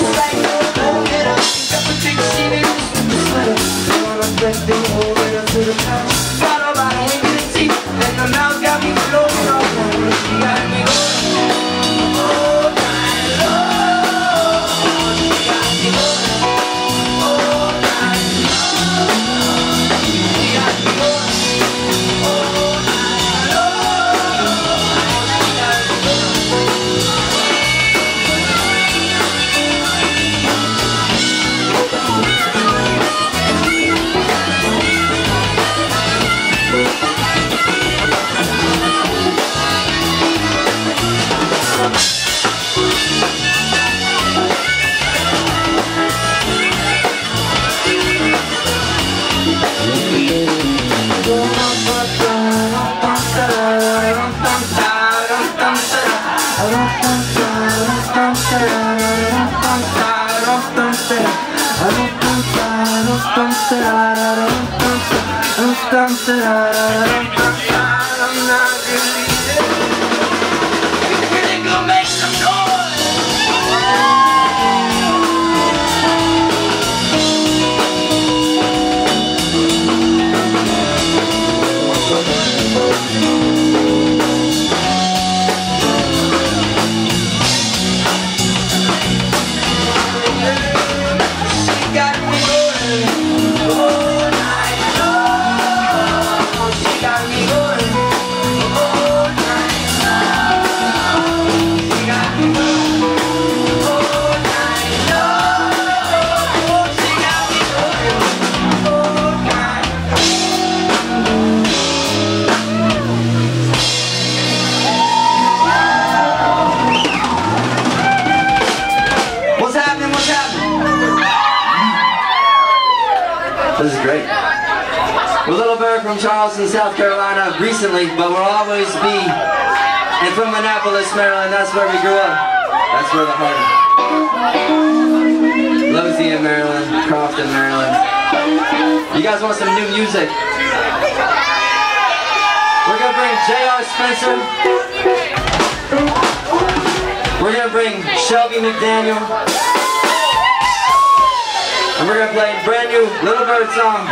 This is great. We're a little bird from Charleston, South Carolina recently, but we'll always be. And from Annapolis, Maryland, that's where we grew up. That's where the heart is. Lothian, Maryland, Crofton, Maryland. You guys want some new music? We're gonna bring J.R. Spencer. We're gonna bring Shelby McDaniel. And we're gonna play a brand new Little Bird song.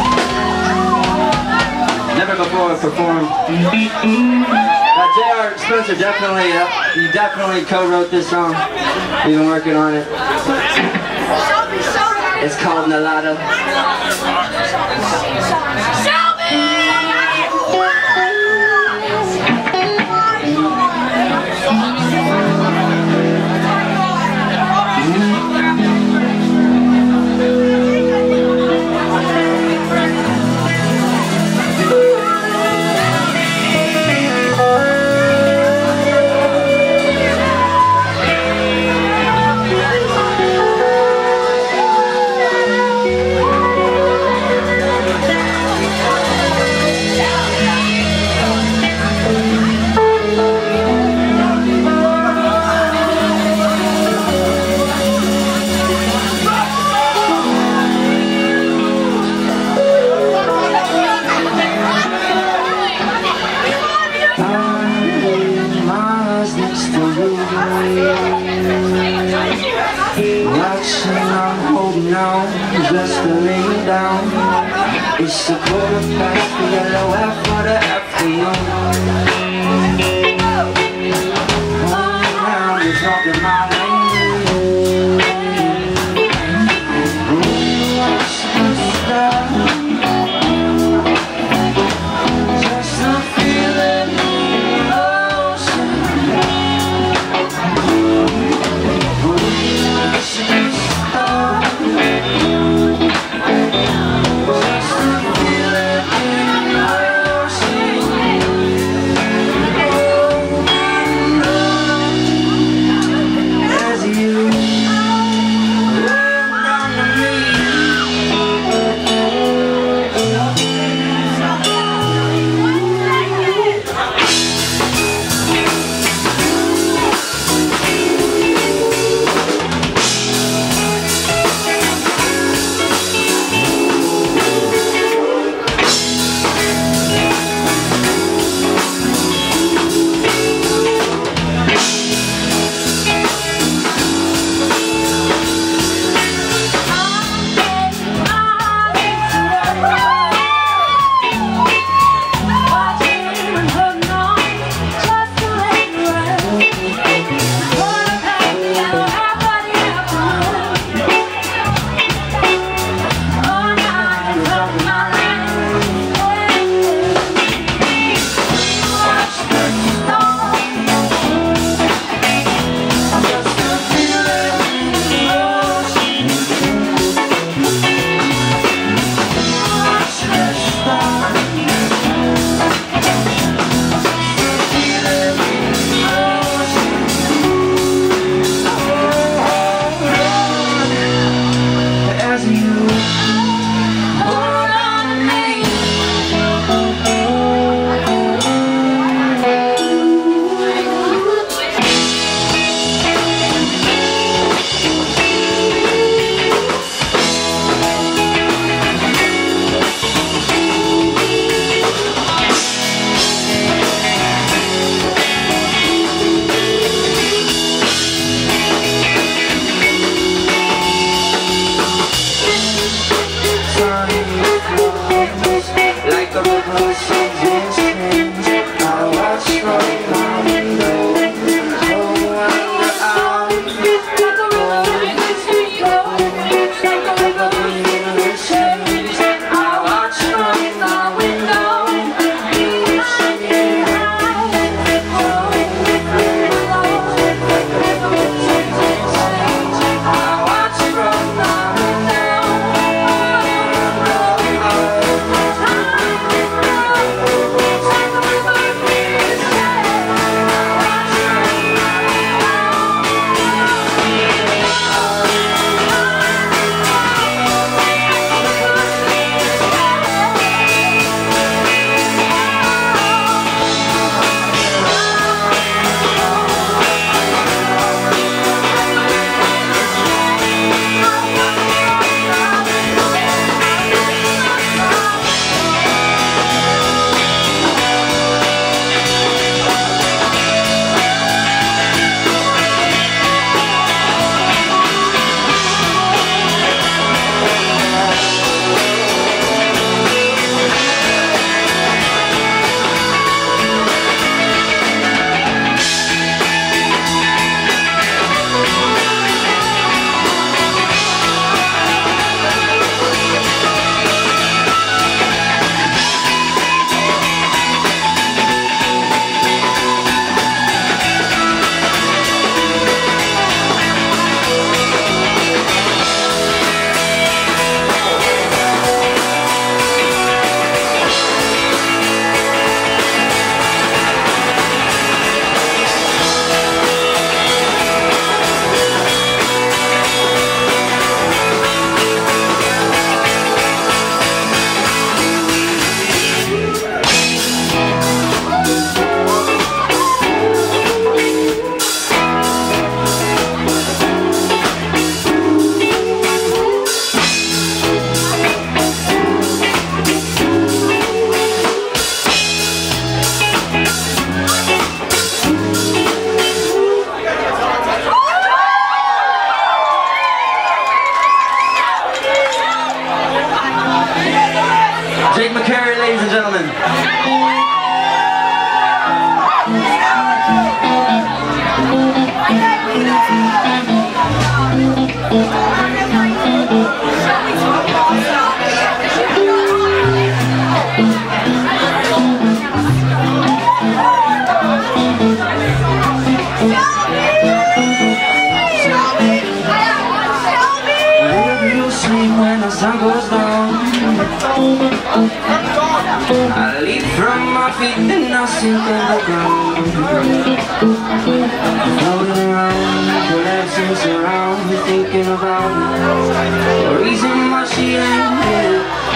Never before performed. J.R. Spencer he definitely co-wrote this song. We've been working on it. It's called Nalada. Just to lay down. It's a quarter past the yellow half for the afternoon. Now you're talking my just a feeling in the ocean. I leap from my feet and I sink on the ground. Floating around, collapsing, surrounded, thinking about the reason why she ain't here.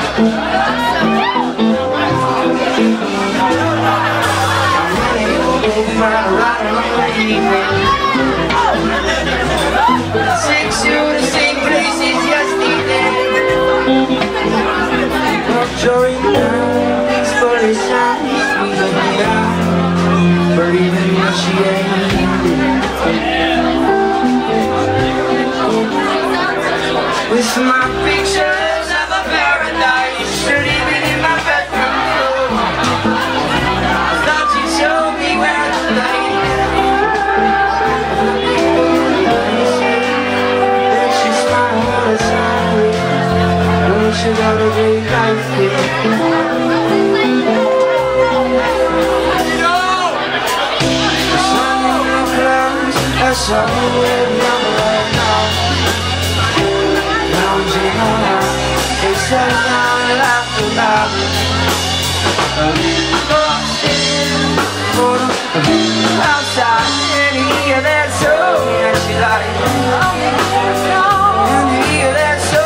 I'm ready to go right on the evening. Takes you to the same places yesterday. Joy now, these fully signs, we don't be out, but even when she ain't with my pictures of a paradise, living in my bedroom floor. I thought you'd show me where to lay. Then she smiled all the time. She got a great life here. The sun in the clouds, that's all we're right now. Lounging around, they say now laugh about. Lost in the outside, and hear that song, and she like, and hear that song.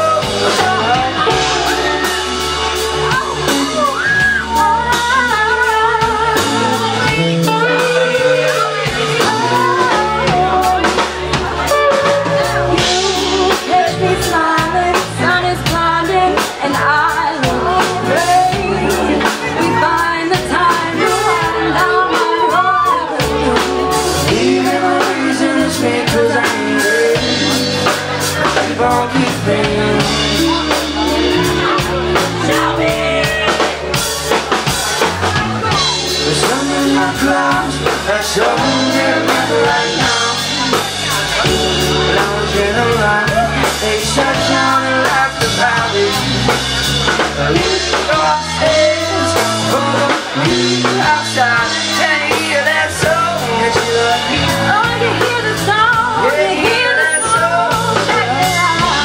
my clouds, I sure remember right now. When I was in a line, they shut down and laughed about it. Lift your hands for the people outside. Can you hear that song that you love? Oh, you hear the song, yeah, you hear that song. Check it out.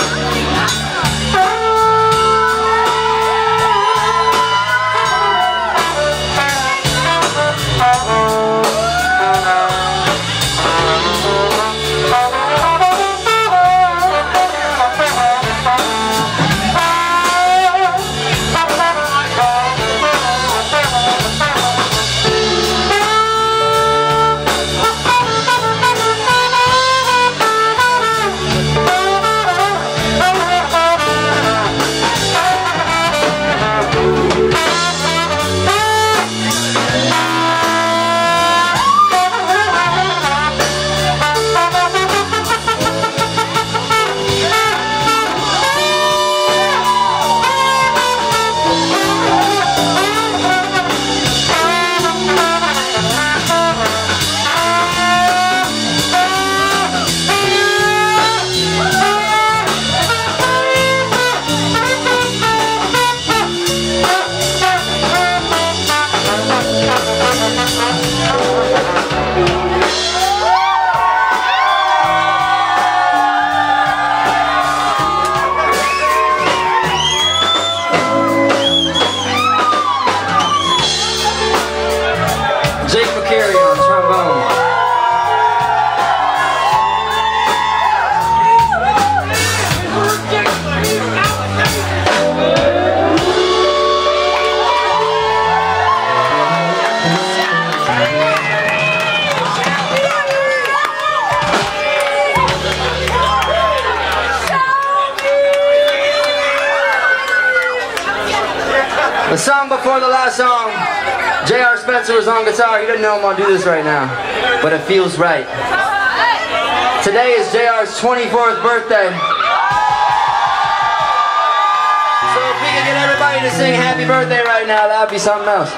The song before the last song, J.R. Spencer was on guitar. He didn't know I'm gonna do this right now, but it feels right. Today is J.R.'s 24th birthday. So if we can get everybody to sing happy birthday right now, that would be something else.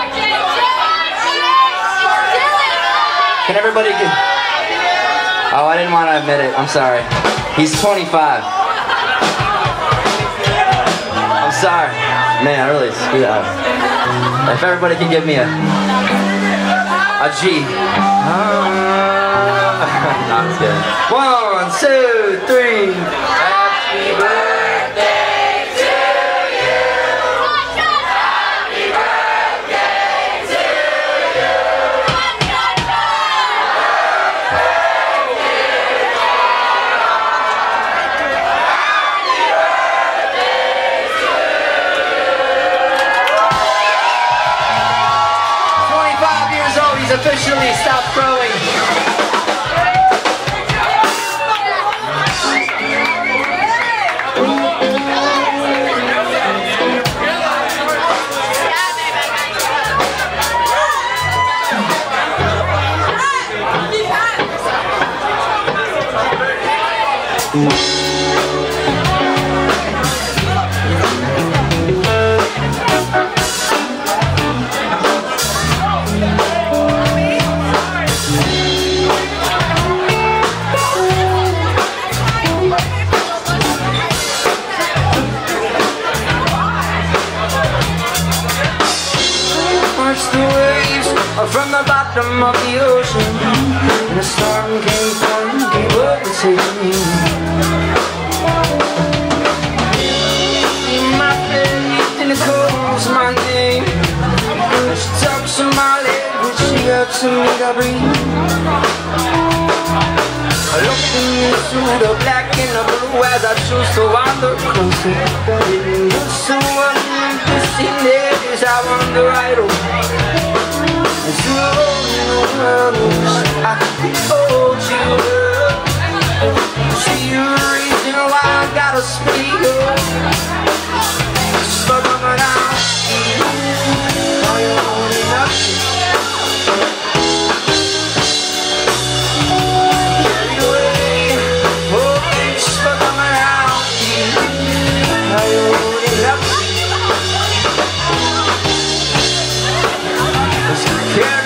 Can everybody get... Oh, I didn't want to admit it. I'm sorry. He's 25. I'm sorry. Man, I really screwed up. If everybody can give me a G. No, I'm just kidding. 1, 2, 3. Happy birthday to you. Happy birthday to you. He's officially stopped growing. From the bottom of the ocean, and a storm came from, gave up and saved me. My face and it calls my name. She talks to my language, she helps me to breathe. I look into the black and the blue as I choose to wander closer. Used to want to see this, I wonder idle. It's you, I hold you up. See you reason why I gotta speak up. But I'm down. Are you holding up? Anyway, oh, but I'm down. Are you holding up? Yeah.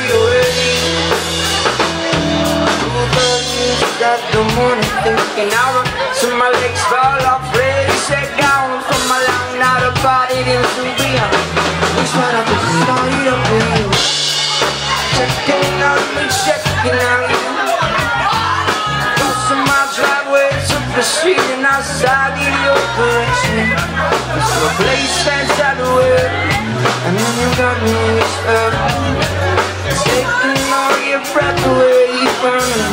waiting to be on. We start up and started up with you. Checking out me, checking out you. Crossing my driveway, took the street and outside in your direction. It's a place that's out of the way, and then you got me whispered, taking all your breath away from me.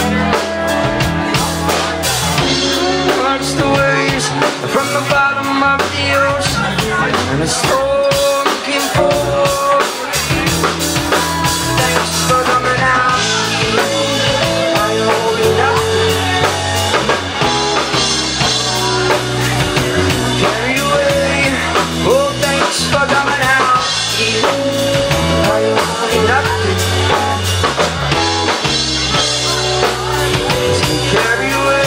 Watch the waves from the bottom of the ocean, and the storm came forward. Thanks for coming out. Are you holding up? Carry away. Oh, thanks for coming out. Are you holding up? Carry away.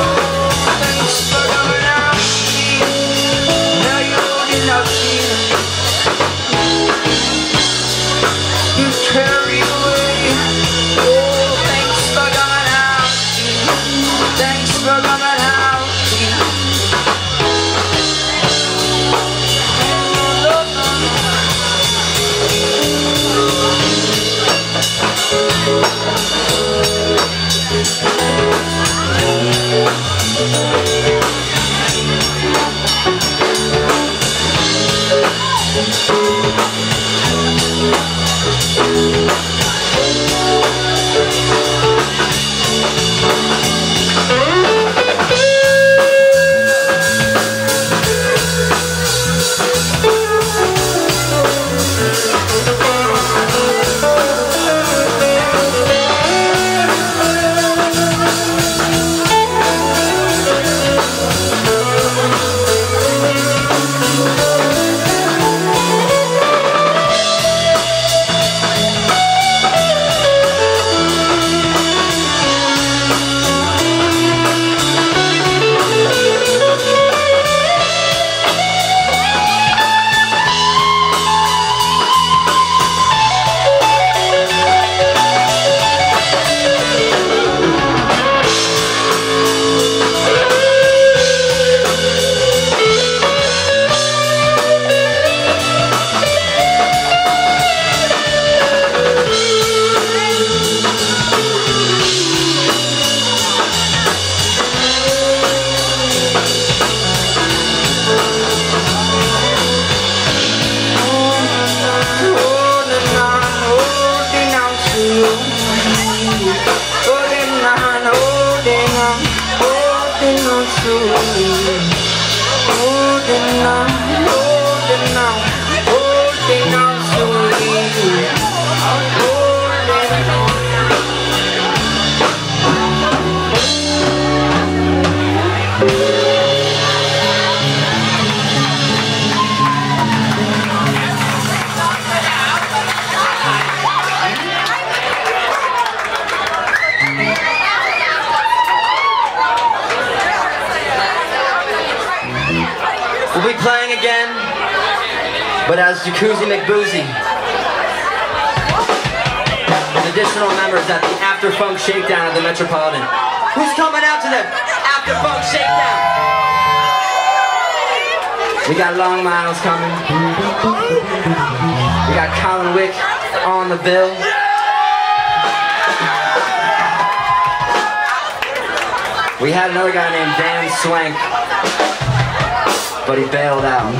We'll be playing again, but as Jacuzzi McBoozy. With additional members at the After Funk Shakedown at the Metropolitan. Who's coming out to the After Funk Shakedown? We got Long Miles coming. We got Colin Wick on the bill. We had another guy named Dan Swank, but he bailed out.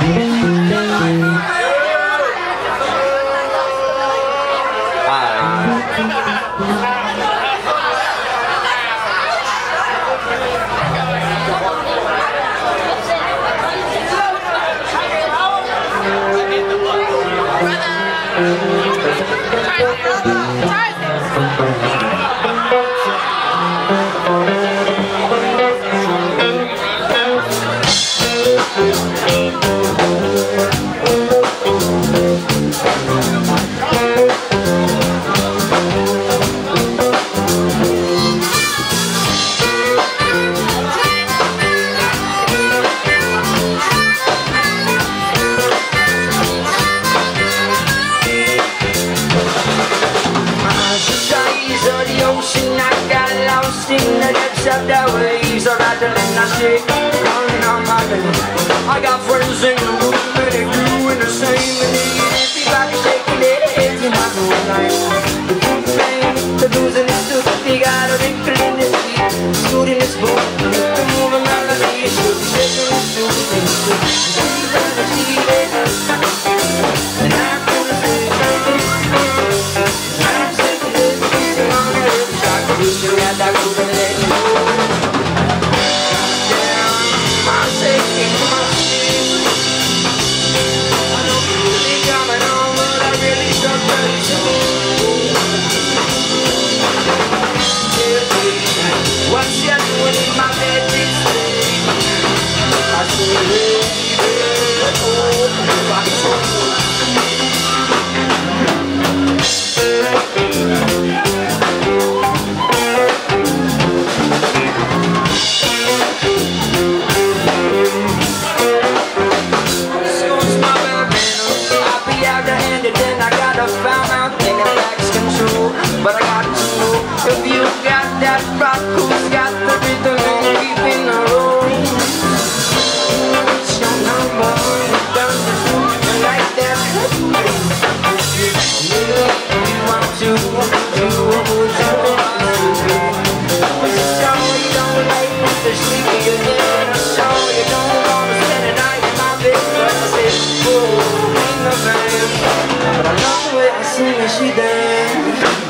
Up that waves are rattling, I shake, running on my head. I got friends in the room, But I got to know if you got that rock, who's got the rhythm and keeping the roll. What's your number? Does it feel like that? You want to do what you want to do. But you show you don't like the sleep in your head. I'm sure you don't want to spend a night in my bed. But I said, whoa, ain't no man. But I love the way I sing and she dance.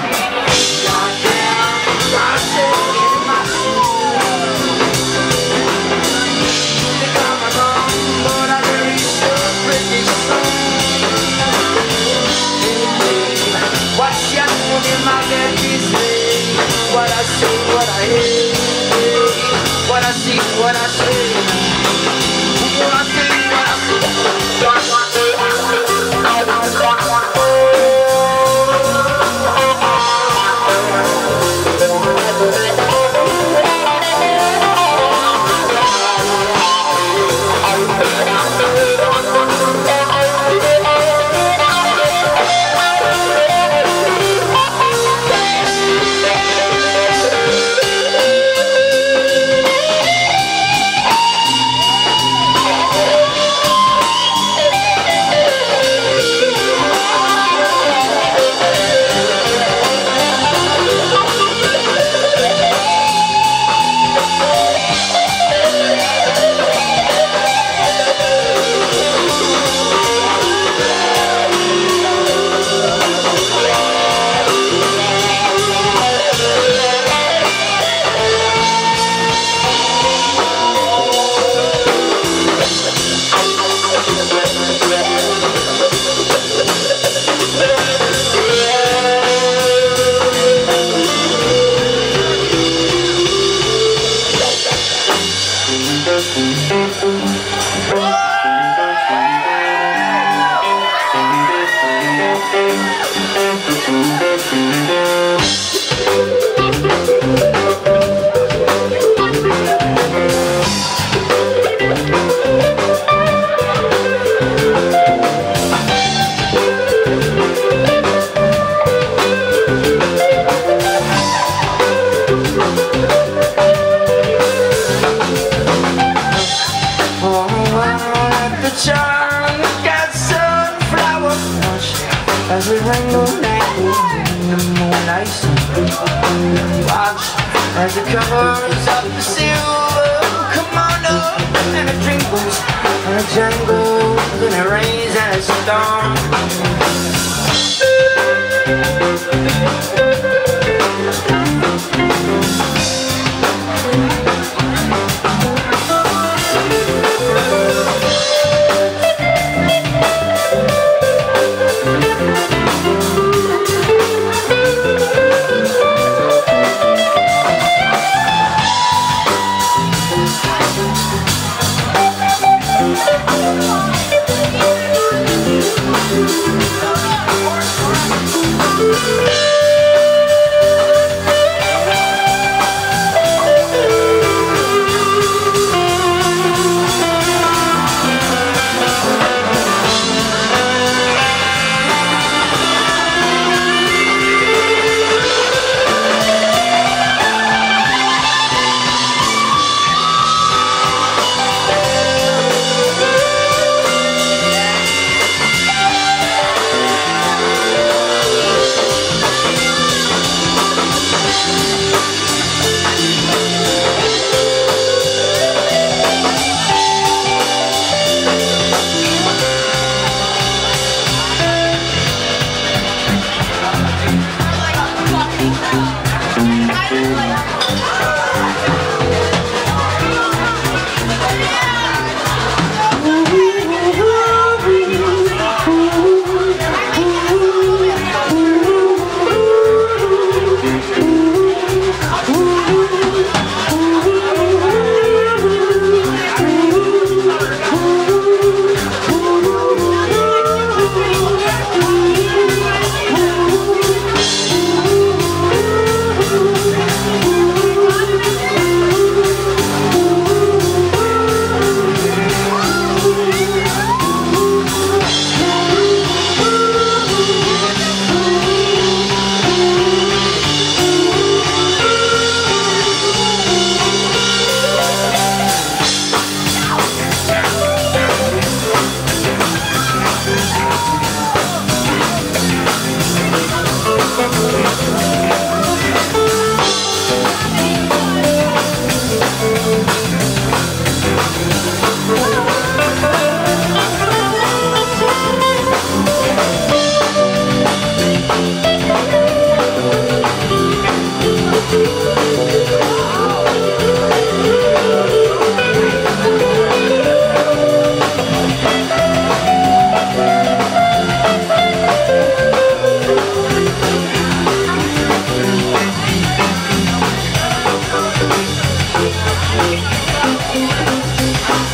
What I see, what I hear, what I see, what I say, what I see, what I see. As we rainbow night in the moonlight sun, watch as it covers up the silver kimono, and it twinkles and it jangles and it rains and it storms.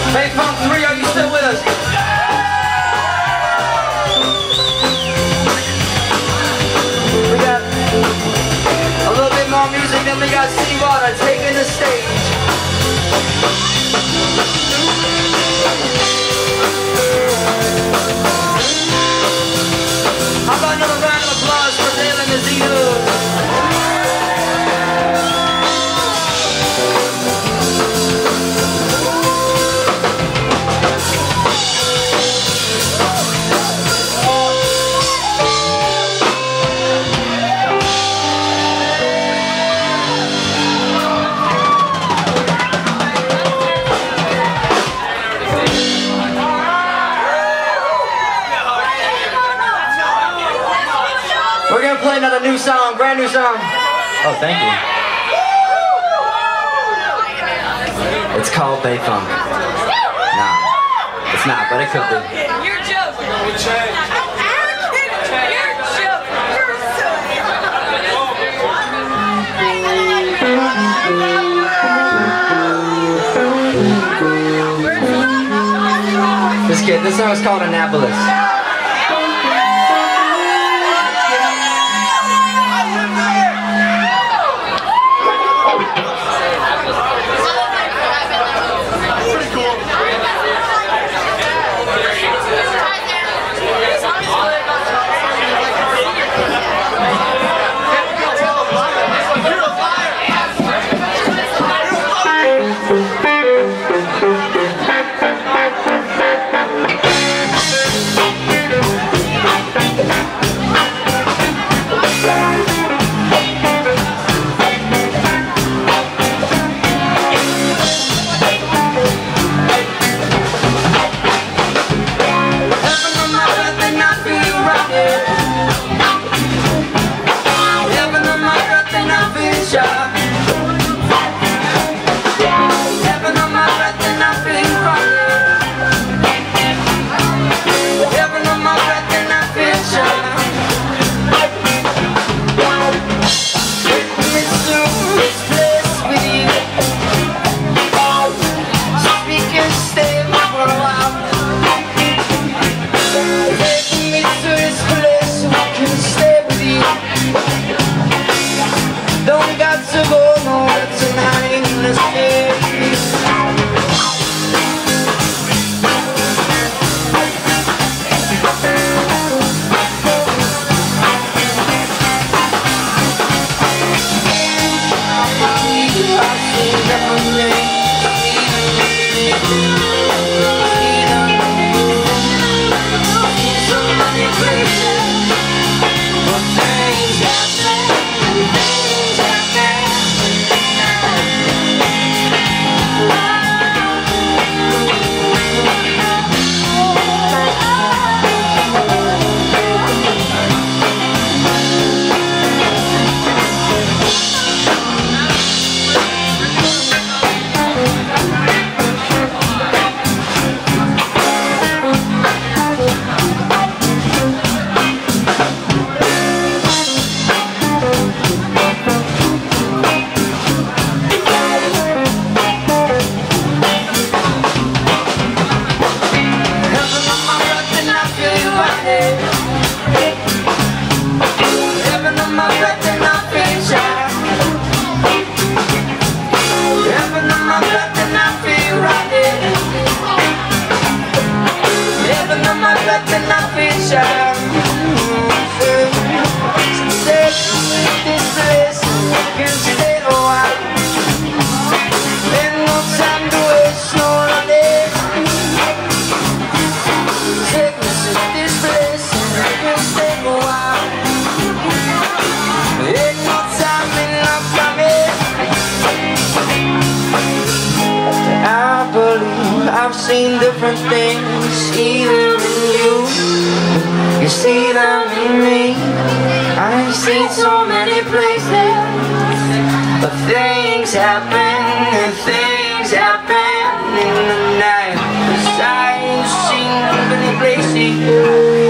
Hey, Funk 3, are you still with us? We got a little bit more music, then we got Seawater taking the stage. How about another round of applause for Dale and the ZDubs? We're gonna play another new song, brand new song. Oh, thank you. It's called Bay Funk. Nah, it's not, but it could be. You're joking. You're joking. This song is called Annapolis. I've seen different things, either in you see them in me. I've seen so many places, but things happen, and things happen in the night. I've seen many places.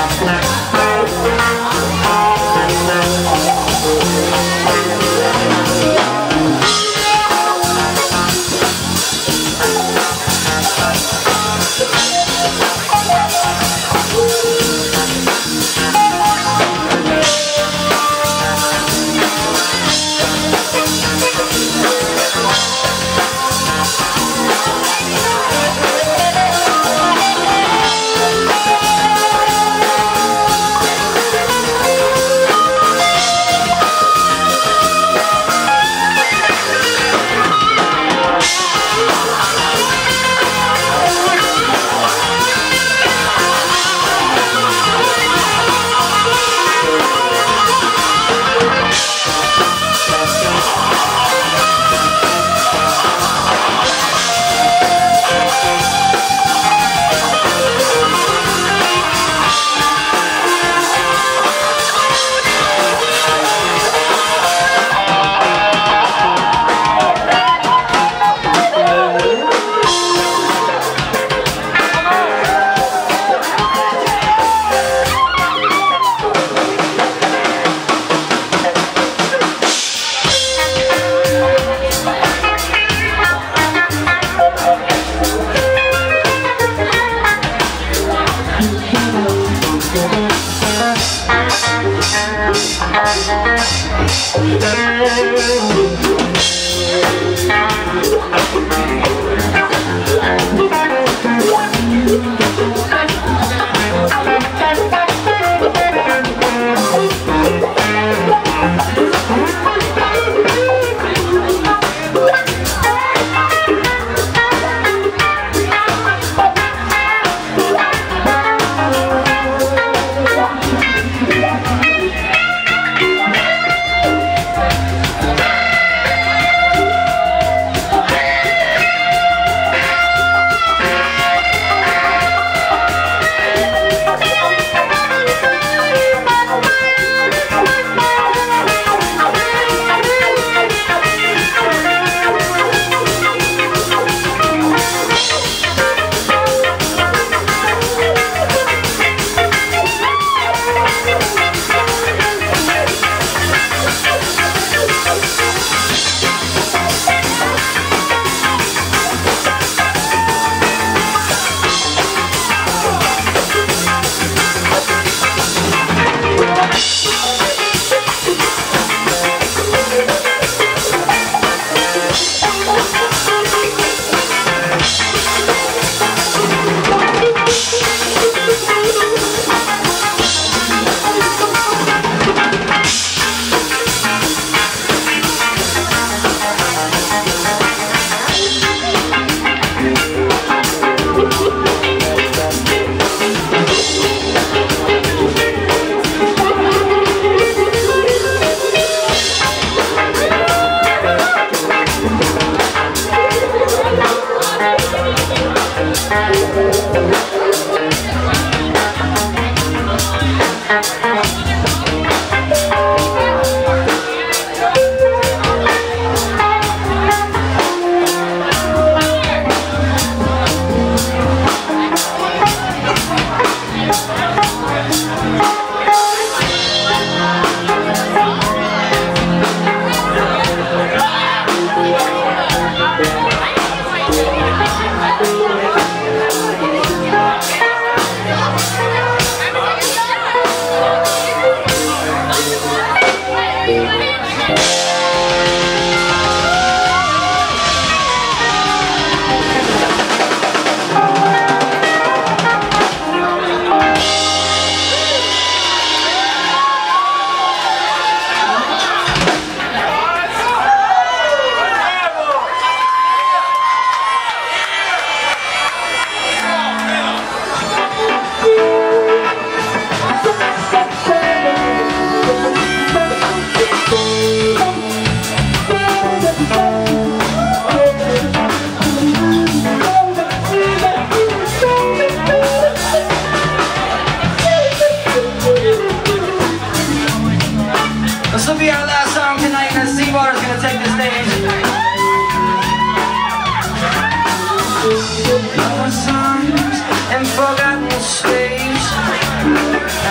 and forgotten space.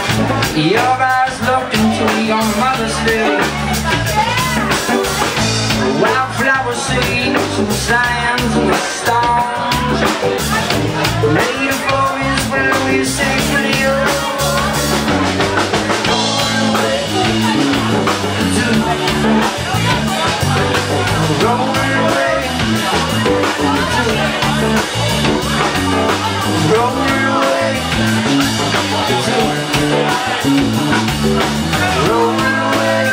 Your eyes looked into your mother's face. Wildflower seeds and sands and the stones made a voice when we sing for you. Rolling away, rolling away, rolling away.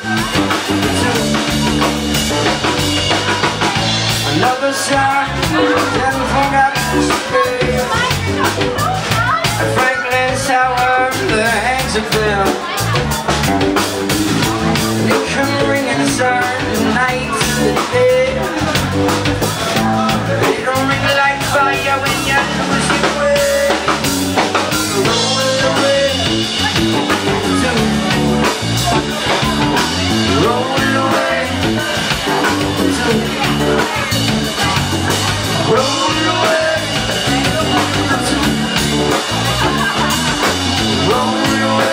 Another song, telephone got to speak. And frankly, sour, the hands of them. You can ring inside the night to the day. They don't ring like fire when you lose your way. Rolling away, rolling away, rolling away, rolling away.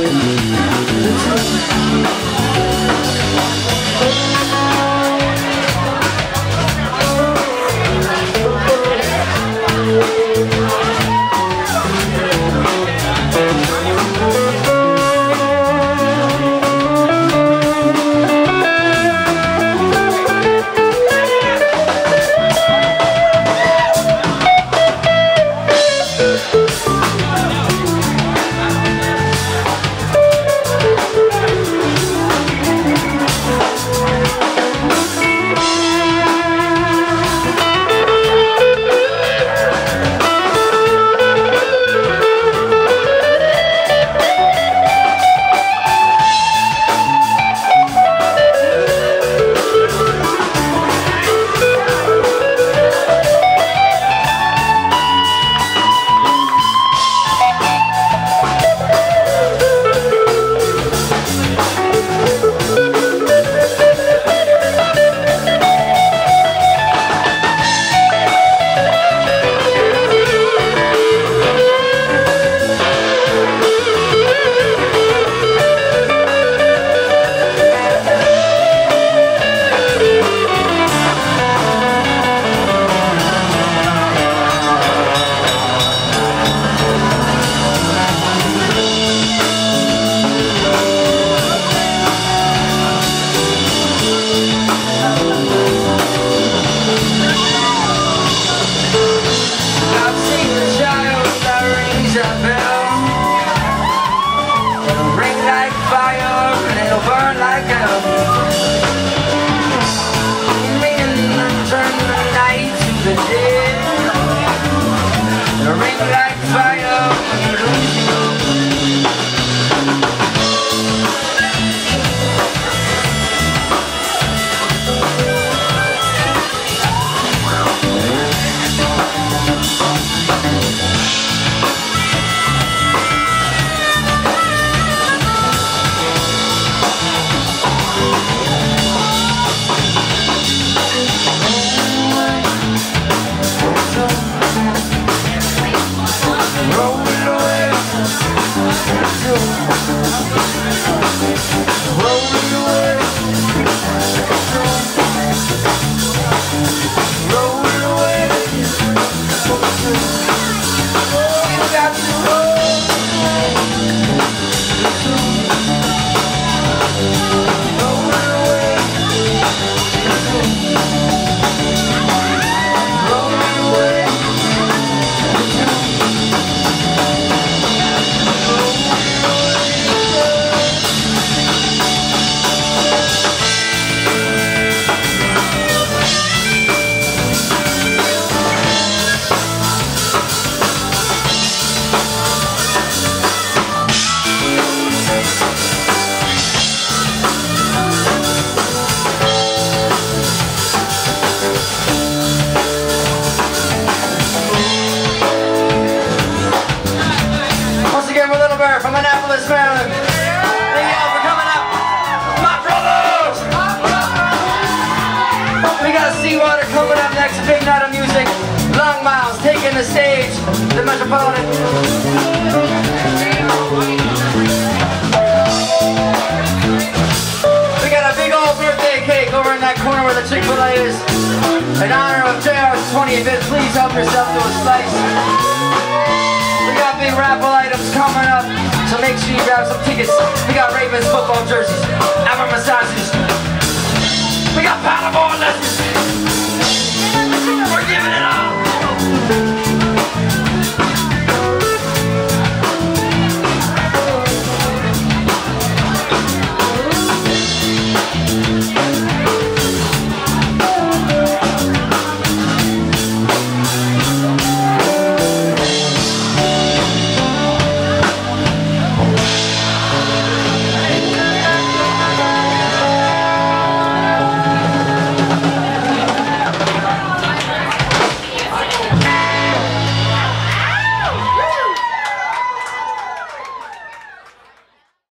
From Annapolis, Maryland. Thank you all for coming up. My brothers! We got Seawater coming up next. A big night of music. Long Miles taking the stage. The Metropolitan. In honor of JR's 25th, please help yourself to a slice. We got big raffle items coming up, so make sure you grab some tickets. We got Ravens football jerseys, Alabama massages. We got paddleboard lessons.